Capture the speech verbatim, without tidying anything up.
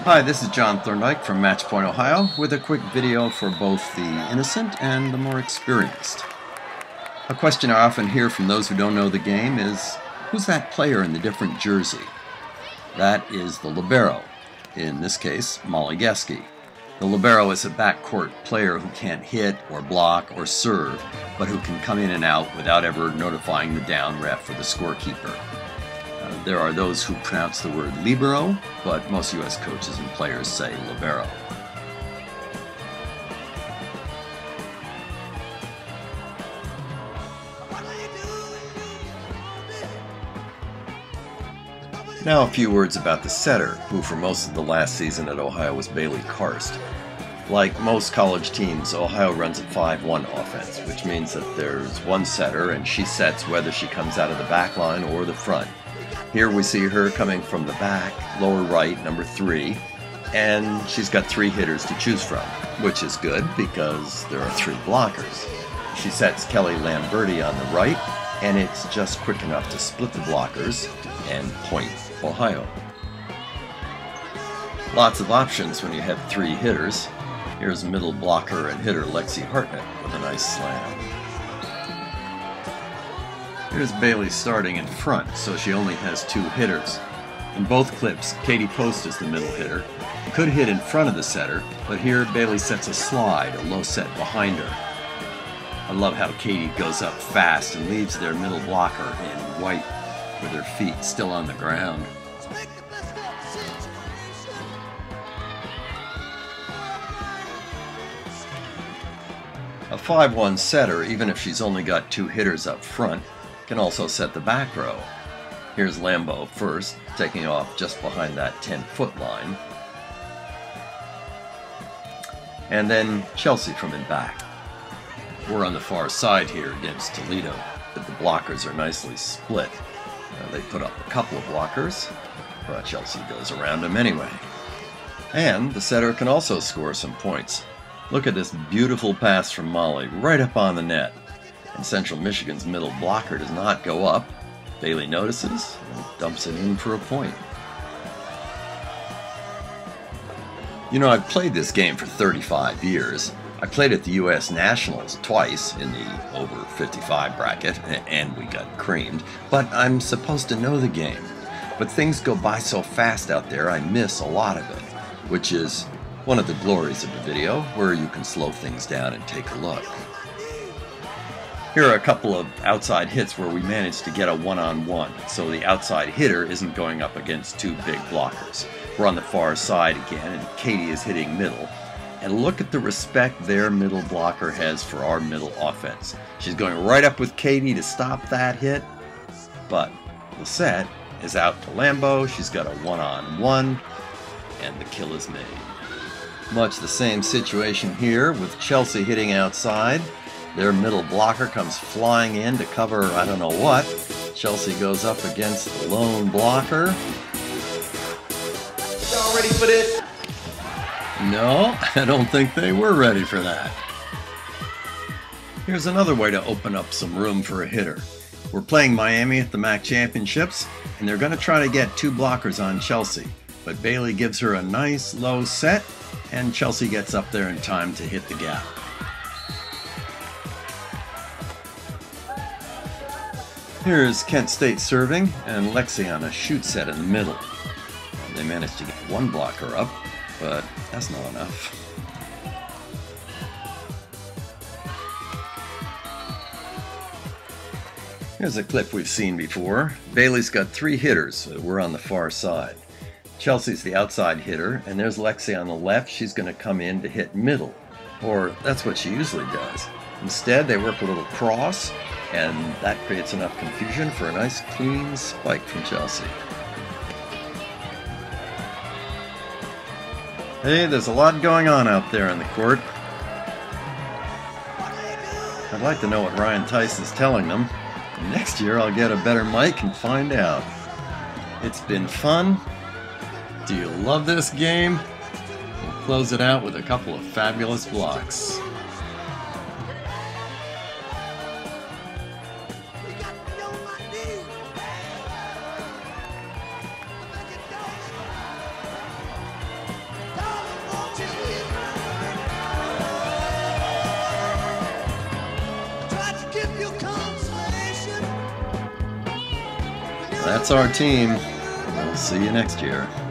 Hi, this is John Thorndike from Match Point, Ohio, with a quick video for both the innocent and the more experienced. A question I often hear from those who don't know the game is, who's that player in the different jersey? That is the libero, in this case, Molly Geske. The libero is a backcourt player who can't hit or block or serve, but who can come in and out without ever notifying the down ref or the scorekeeper. Uh, there are those who pronounce the word libero, but most U S coaches and players say libero. Now a few words about the setter, who for most of the last season at Ohio was Bailey Karst. Like most college teams, Ohio runs a five one offense, which means that there's one setter and she sets whether she comes out of the back line or the front. Here we see her coming from the back, lower right, number three, and she's got three hitters to choose from, which is good because there are three blockers. She sets Kelly Lamberti on the right, and it's just quick enough to split the blockers and point Ohio. Lots of options when you have three hitters. Here's middle blocker and hitter Lexi Hartnett with a nice slam. Here's Bailey starting in front, so she only has two hitters. In both clips, Katie Post is the middle hitter. Could hit in front of the setter, but here Bailey sets a slide, a low set behind her. I love how Katie goes up fast and leaves their middle blocker in white with her feet still on the ground. A five one setter, even if she's only got two hitters up front, can also set the back row. Here's Lambo first, taking off just behind that ten-foot line. And then Chelsea from in back. We're on the far side here against Toledo, but the blockers are nicely split. Uh, they put up a couple of blockers, but Chelsea goes around them anyway. And the setter can also score some points. Look at this beautiful pass from Molly, right up on the net. And Central Michigan's middle blocker does not go up. Bailey notices and dumps it in for a point. You know, I've played this game for thirty-five years. I played at the U S Nationals twice in the over fifty-five bracket, and we got creamed. But I'm supposed to know the game. But things go by so fast out there, I miss a lot of it, which is one of the glories of the video, where you can slow things down and take a look. Here are a couple of outside hits where we managed to get a one-on-one, so the outside hitter isn't going up against two big blockers. We're on the far side again, and Katie is hitting middle. And look at the respect their middle blocker has for our middle offense. She's going right up with Katie to stop that hit, but the set is out to Lambo. She's got a one-on-one, and the kill is made. Much the same situation here with Chelsea hitting outside. Their middle blocker comes flying in to cover I don't know what. Chelsea goes up against the lone blocker. Y'all ready for this? No, I don't think they were ready for that. Here's another way to open up some room for a hitter. We're playing Miami at the M A C Championships, and they're going to try to get two blockers on Chelsea. But Bailey gives her a nice low set, and Chelsea gets up there in time to hit the gap. Here's Kent State serving, and Lexi on a shoot set in the middle. They managed to get one blocker up, but that's not enough. Here's a clip we've seen before. Bailey's got three hitters, so we're on the far side. Chelsea's the outside hitter, and there's Lexi on the left. She's going to come in to hit middle, or that's what she usually does. Instead, they work a little cross, and that creates enough confusion for a nice clean spike from Chelsea. Hey, there's a lot going on out there on the court. I'd like to know what Ryan Tyson's telling them. Next year I'll get a better mic and find out. It's been fun. Do you love this game? We'll close it out with a couple of fabulous blocks. That's our team. We'll see you next year.